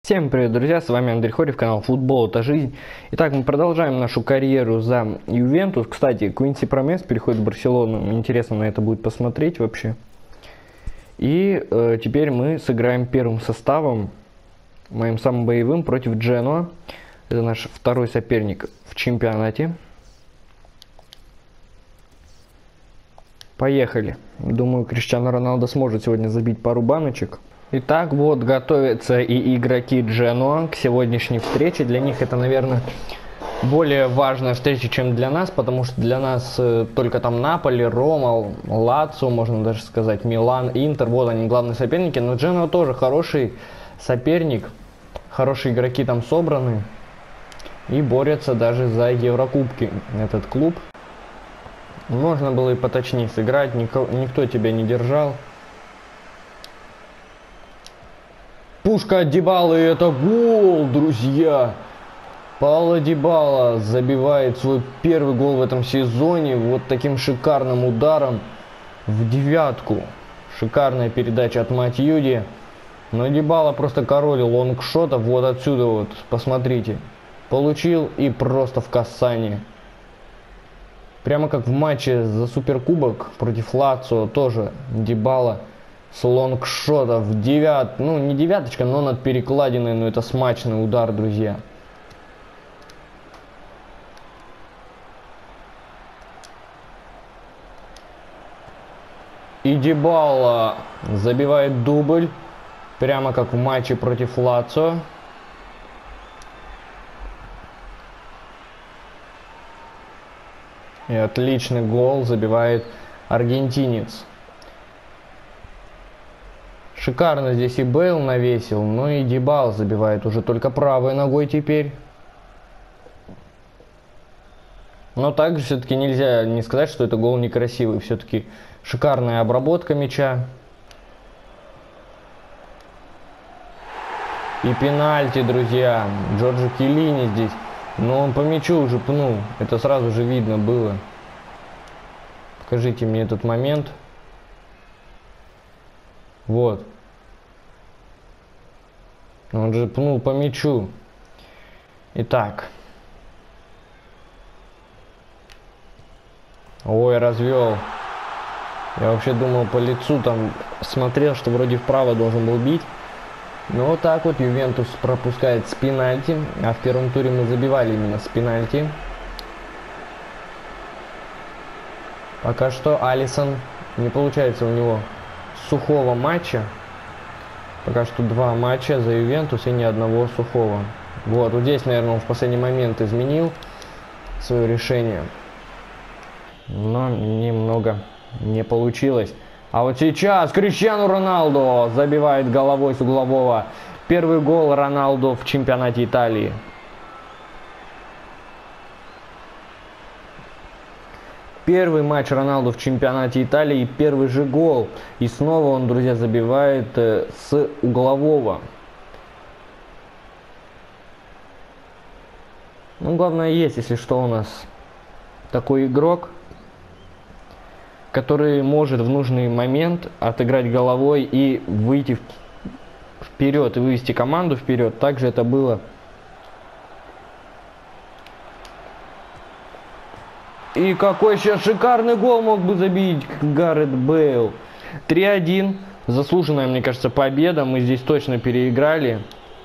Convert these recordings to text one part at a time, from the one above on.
Всем привет, друзья, с вами Андрей Хорев, канал Футбол это жизнь. Итак, мы продолжаем нашу карьеру за Ювентус. Кстати, Квинси Промес переходит в Барселону, интересно на это будет посмотреть вообще. И теперь мы сыграем первым составом, моим самым боевым, против Дженуа. Это наш второй соперник в чемпионате. Поехали. Думаю, Криштиану Роналдо сможет сегодня забить пару баночек. Итак, вот готовятся и игроки Дженуа к сегодняшней встрече. Для них это, наверное, более важная встреча, чем для нас, потому что для нас только там Наполи, Рома, Лацио, можно даже сказать, Милан, Интер, вот они главные соперники. Но Дженуа тоже хороший соперник, хорошие игроки там собраны и борются даже за Еврокубки этот клуб. Можно было и поточнее сыграть, никто тебя не держал. Пушка от Дибалы, это гол, друзья! Пауло Дибала забивает свой первый гол в этом сезоне вот таким шикарным ударом в девятку. Шикарная передача от Матьюди. Но Дибала просто король лонгшотов вот отсюда вот, посмотрите. Получил и просто в касание. Прямо как в матче за Суперкубок против Лацио тоже Дибала с лонгшотов, ну не девяточка, но над перекладиной, но это смачный удар, друзья. И Дибала забивает дубль, прямо как в матче против Лацио. И отличный гол забивает аргентинец. Шикарно здесь и Бейл навесил, но и Дибала забивает уже только правой ногой теперь. Но также все-таки нельзя не сказать, что это гол некрасивый. Все-таки шикарная обработка мяча. И пенальти, друзья. Джорджо Киелини здесь. Но он по мячу уже пнул. Это сразу же видно было. Покажите мне этот момент. Вот. Он же пнул по мячу. Итак. Ой, развел. Я вообще думал по лицу там смотрел, что вроде вправо должен был бить. Но вот так вот Ювентус пропускает с пенальти. А в первом туре мы забивали именно с пенальти. Пока что Алисон, не получается у него сухого матча. Пока что 2 матча за Ювентус и ни одного сухого. Вот здесь, наверное, он в последний момент изменил свое решение. Но немного не получилось. А вот сейчас Криштиану Роналдо забивает головой с углового. Первый гол Роналдо в чемпионате Италии. Первый матч Роналду в чемпионате Италии, первый же гол. И снова он, друзья, забивает с углового. Ну, главное есть, если что, у нас такой игрок, который может в нужный момент отыграть головой и выйти вперед, и вывести команду вперед. Также это было. И какой сейчас шикарный гол мог бы забить Гарет Бейл. 3-1. Заслуженная, мне кажется, победа. Мы здесь точно переиграли.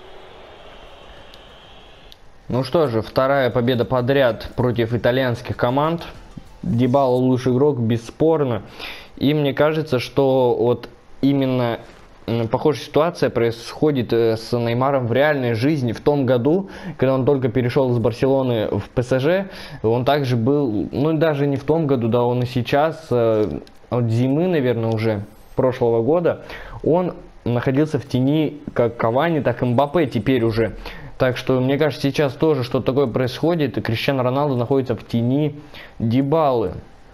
Ну что же, вторая победа подряд против итальянских команд. Дибала лучший игрок, бесспорно. И мне кажется, что вот именно похожая ситуация происходит с Неймаром в реальной жизни. В том году, когда он только перешел из Барселоны в ПСЖ, он также был, ну даже не в том году, да, он и сейчас, от зимы, наверное, уже прошлого года, он находился в тени как Кавани, так и Мбаппе теперь уже. Так что, мне кажется, сейчас тоже что-то такое происходит, и Криштиану Роналду находится в тени Дибалы.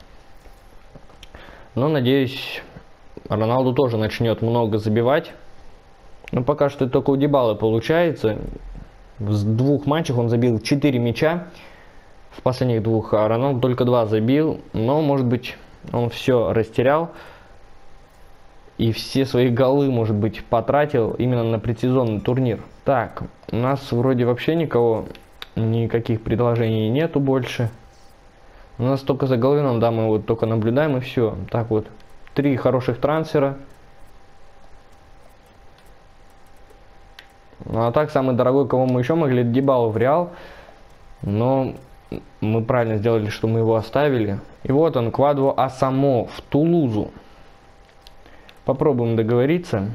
Но, надеюсь, Роналду тоже начнет много забивать. Но пока что только у Дибалы получается. В 2 матчах он забил 4 мяча. В последних 2, а Роналду только 2 забил. Но, может быть, он все растерял. и все свои голы, может быть, потратил именно на предсезонный турнир. Так, у нас вроде вообще никаких предложений нету больше. У нас только за Головином, да, мы вот только наблюдаем и все. Так вот, 3 хороших трансфера. Ну а так, самый дорогой, кого мы еще могли, это Дибалу в Реал. Но мы правильно сделали, что мы его оставили. И вот он, Квадро Асамо в Тулузу. Попробуем договориться.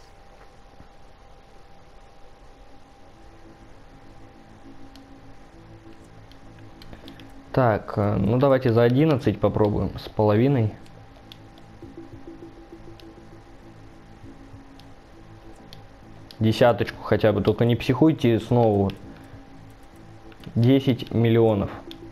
Так, ну давайте за 11 попробуем, с половиной. Десяточку хотя бы, только не психуйте снова. 10 миллионов.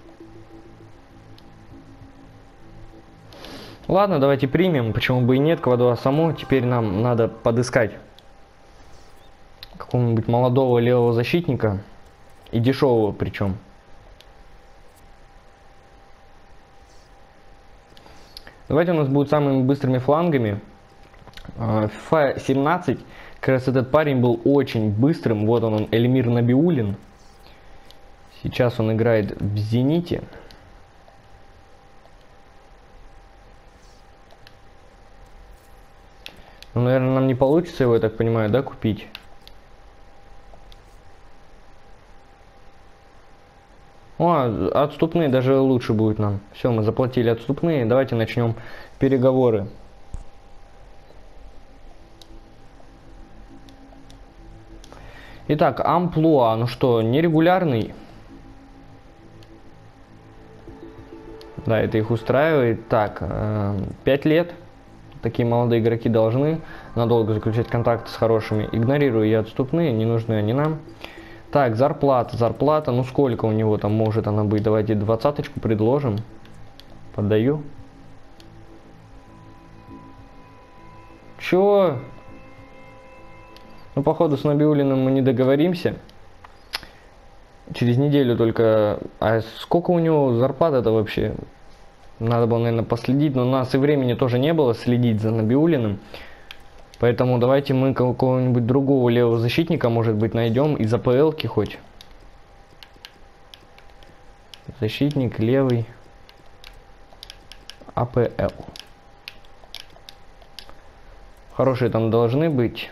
Ладно, давайте примем, почему бы и нет, Квадро Асамо. Теперь нам надо подыскать какого-нибудь молодого левого защитника. И дешевого причем. Давайте у нас будут самыми быстрыми флангами. FIFA 17, как раз этот парень был очень быстрым. Вот он, Эльмир Набиуллин. Сейчас он играет в Зените. Ну, наверное, нам не получится его, я так понимаю, да, купить? О, отступные даже лучше будет нам. Все, мы заплатили отступные. Давайте начнем переговоры. Итак, амплуа. Ну что, нерегулярный. Да, это их устраивает. Так, 5 лет. Такие молодые игроки должны надолго заключать контакты с хорошими. Игнорирую я отступные, не нужны они нам. Так, зарплата, ну сколько у него там может она быть? Давайте 20-очку предложим. Поддаю. Чё? Ну, походу, с Набиуллиным мы не договоримся. Через неделю только... А сколько у него зарплата-то вообще? Надо было, наверное, последить, но у нас и времени тоже не было следить за Набиуллиным. Поэтому давайте мы какого-нибудь другого левого защитника, может быть, найдем из АПЛ-ки хоть. Защитник левый. АПЛ. Хорошие там должны быть.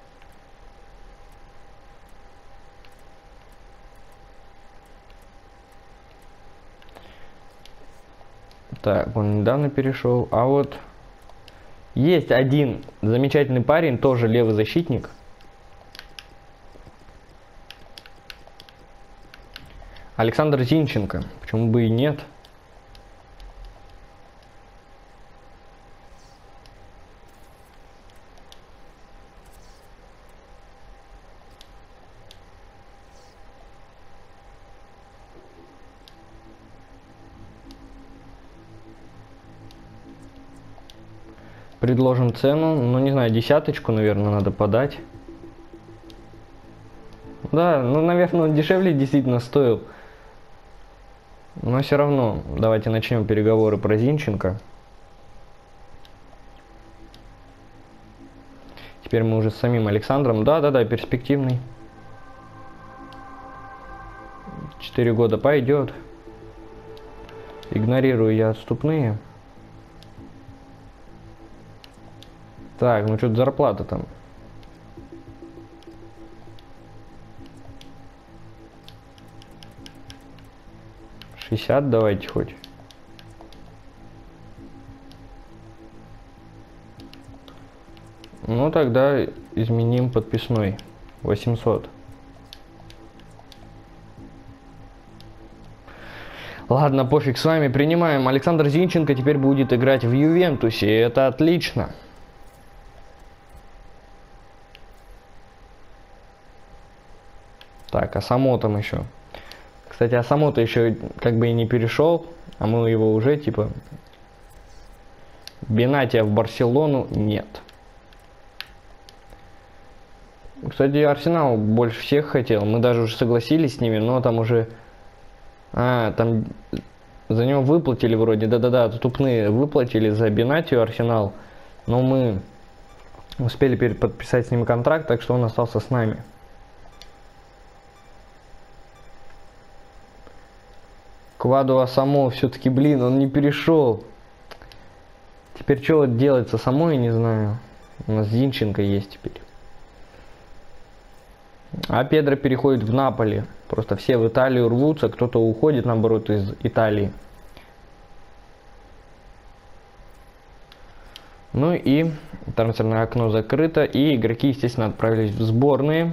Так, он недавно перешел. А вот есть один замечательный парень, тоже левый защитник. Александр Зинченко. Почему бы и нет? Предложим цену, ну не знаю, 10-очку, наверное, надо подать. Да, ну, наверное, он дешевле действительно стоил. Но все равно, давайте начнем переговоры про Зинченко. Теперь мы уже с самим Александром. Да, перспективный. 4 года пойдет. Игнорирую я отступные. Так, ну что-то зарплата там. $60 давайте хоть. Ну тогда изменим подписной. 800. Ладно, пофиг с вами, принимаем. Александр Зинченко теперь будет играть в Ювентусе. Это отлично. Так, Асамо там еще. Кстати, Асамо-то еще как бы и не перешел, а мы его уже типа... Бенатия в Барселону нет. Кстати, Арсенал больше всех хотел. Мы даже уже согласились с ними, но там уже... там за него выплатили вроде. Да-да-да, тупные выплатили за Бенатию Арсенал. Но мы Успели подписать с ним контракт, так что он остался с нами. Кваду Асамо все-таки, блин, он не перешел. Теперь что вот делать с Асамо, я не знаю. У нас Зинченко есть теперь. А Педро переходит в Наполи. Просто все в Италию рвутся, кто-то уходит, наоборот, из Италии. Ну и трансферное окно закрыто, и игроки, естественно, отправились в сборные.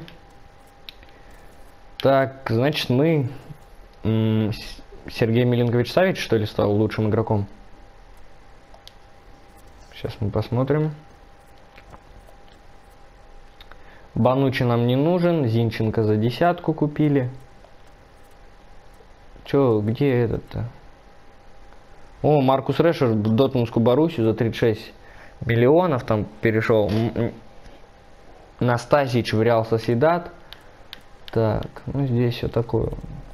Так, значит, мы... Сергей Милинкович-Савич, что ли, стал лучшим игроком? Сейчас мы посмотрим. Банучи нам не нужен, Зинченко за 10 купили. Чё, где этот-то? О, Маркус Решер в Дортмундскую Боруссию за 36 миллионов там перешел. Настасич в Реал Соседат. Так, ну здесь все такое.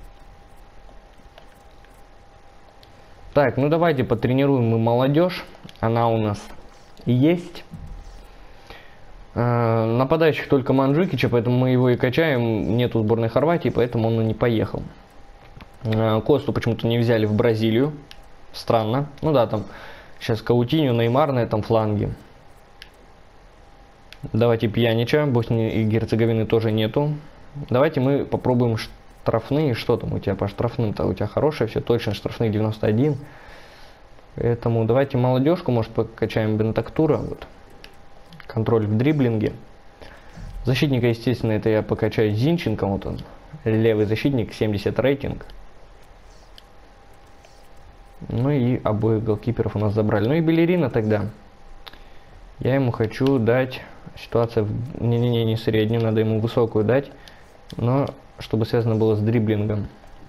Так, ну давайте потренируем мы молодежь. Она у нас есть. Нападающих только Манджукича, поэтому мы его и качаем. Нету сборной Хорватии, поэтому он и не поехал. Косту почему-то не взяли в Бразилию. Странно. Ну да, там сейчас Каутиньо, Неймар на этом фланге. Давайте Пьянича. Боснии и Герцеговины тоже нету. Давайте мы попробуем штрафные. Что там у тебя по штрафным-то? У тебя хорошее все, точно штрафные 91. Поэтому давайте молодежку, может, покачаем Бентактура. Вот. Контроль в дриблинге. Защитника, естественно, это я покачаю Зинченко. Вот он, левый защитник, 70 рейтинг. Ну и обоих голкиперов у нас забрали. Ну и Белерина тогда. Я ему хочу дать... Ситуация... Не среднюю, надо ему высокую дать. Но чтобы связано было с дриблингом.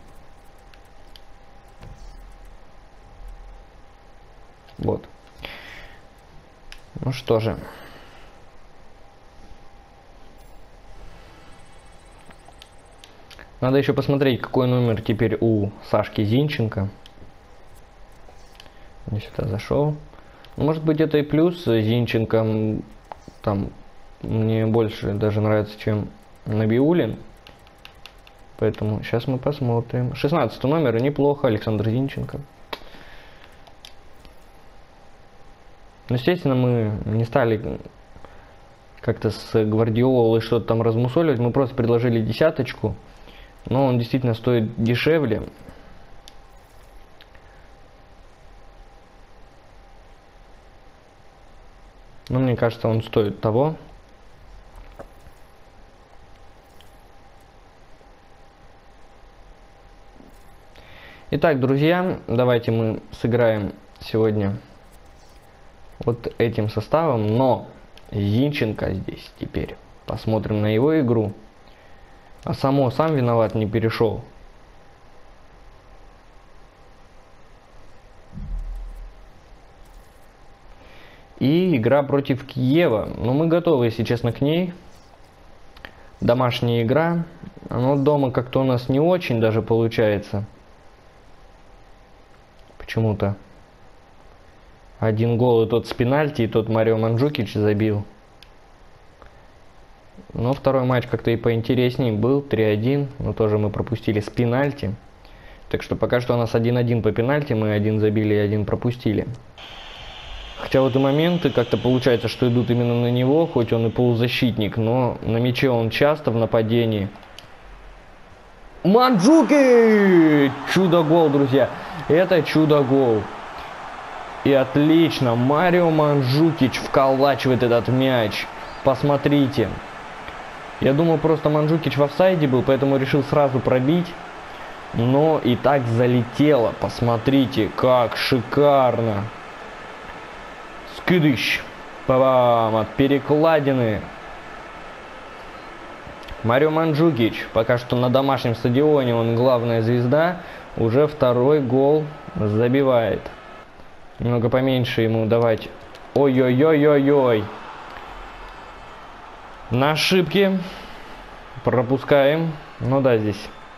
Вот. Ну что же. Надо еще посмотреть, какой номер теперь у Сашки Зинченко. Я сюда зашел. Ну, может быть, это и плюс. Зинченко там мне больше даже нравится, чем Набиуллин. Поэтому сейчас мы посмотрим. 16 номер, неплохо, Александр Зинченко. Но, естественно, мы не стали как-то с Гвардиолой что-то там размусоливать. Мы просто предложили десяточку. Но он действительно стоит дешевле. Но мне кажется, он стоит того. Итак, друзья, давайте мы сыграем сегодня вот этим составом. Но Зинченко здесь теперь. Посмотрим на его игру. А сам виноват, не перешел. И игра против Киева. Но мы готовы, если честно, к ней. Домашняя игра. Но дома как-то у нас не очень даже получается. Почему-то. Один гол и тот с пенальти, и тот Марио Манджукич забил. Но второй матч как-то и поинтереснее был. 3-1. Но тоже мы пропустили с пенальти. Так что пока что у нас 1-1 по пенальти. Мы один забили и один пропустили. Хотя вот и моменты как-то получается, что идут именно на него. Хоть он и полузащитник. Но на мяче он часто в нападении. Манджукич! Чудо-гол, друзья. Это чудо-гол. И отлично. Марио Манджукич вколачивает этот мяч. Посмотрите. Я думал, просто Манджукич в офсайде был, поэтому решил сразу пробить. Но и так залетело. Посмотрите, как шикарно. Скидыш. Па-бам, от перекладины. Марио Манджукич. Пока что на домашнем стадионе он главная звезда. Уже второй гол забивает. Немного поменьше ему давать. Ой-ой-ой-ой-ой. На ошибки. Пропускаем. Ну да, здесь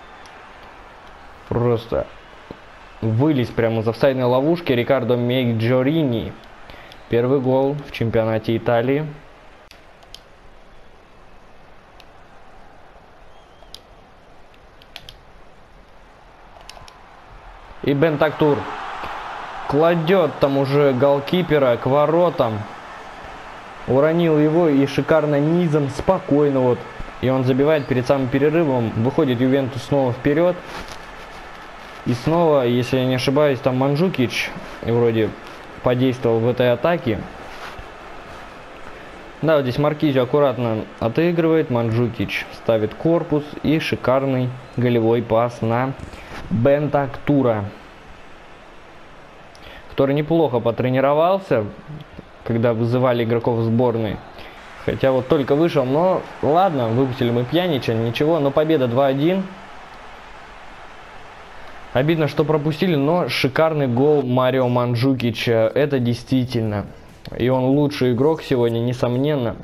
просто вылез прямо из офсайдной ловушки Рикардо Мейджорини. Первый гол в чемпионате Италии. И Бентактур кладет там уже голкипера к воротам. Уронил его и шикарно низом, спокойно вот. И он забивает перед самым перерывом. Выходит Ювентус снова вперед. И снова, если я не ошибаюсь, там Манджукич вроде подействовал в этой атаке. Да, вот здесь Маркизио аккуратно отыгрывает. Манджукич ставит корпус. И шикарный голевой пас на Бентактура, который неплохо потренировался, когда вызывали игроков сборной. Хотя вот только вышел, но ладно, выпустили мы Пьянича, ничего, но победа 2-1. Обидно, что пропустили, но шикарный гол Марио Манджукича, это действительно. И он лучший игрок сегодня, несомненно.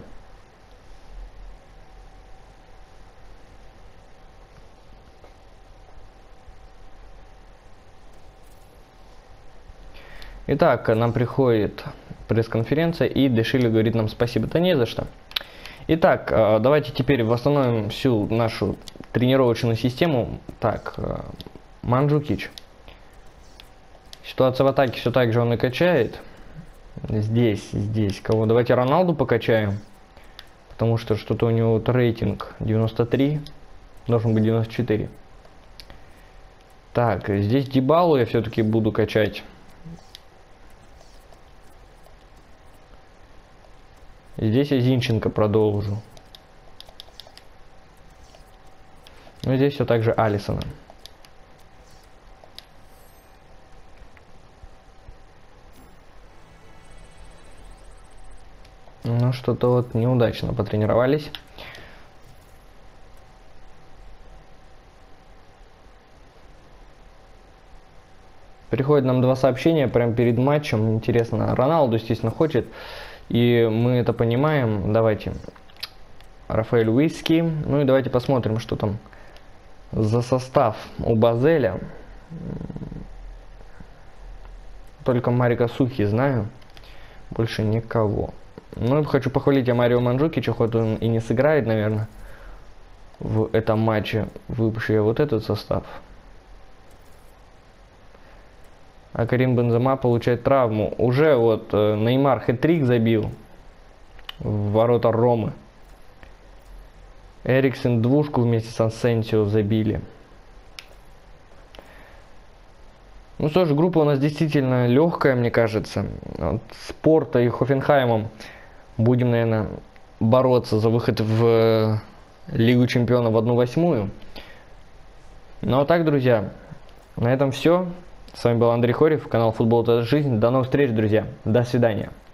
Итак, нам приходит пресс-конференция, и Дешили говорит нам спасибо, да не за что. Итак, давайте теперь восстановим всю нашу тренировочную систему. Так, Манджукич. Ситуация в атаке все так же он и качает. Здесь. Кого? Давайте Роналду покачаем. Потому что что-то у него вот рейтинг 93. Должен быть 94. Так, здесь Дибалу я все-таки буду качать. Здесь я Зинченко продолжу. Ну и здесь все так же Алисона. Ну что-то вот неудачно потренировались. Приходит нам два сообщения прямо перед матчем. Интересно, Роналду, естественно, хочет. И мы это понимаем. Давайте. Рафаэль Уиски. Ну и давайте посмотрим, что там за состав у Базеля. Только Марика Сухи знаю. Больше никого. Ну и хочу похвалить я Марио Манджукича, хоть он и не сыграет, наверное, в этом матче. Выпущу я вот этот состав. А Карим Бензема получает травму. Уже вот Неймар хэт-трик забил в ворота Ромы. Эриксен двушку вместе с Асенсио забили. Ну что ж, группа у нас действительно легкая, мне кажется. Вот с Порто и Хофенхаймом будем, наверное, бороться за выход в Лигу Чемпионов в 1/8. Ну а так, друзья, на этом все. С вами был Андрей Хорев, канал Футбол это жизнь. До новых встреч, друзья. До свидания.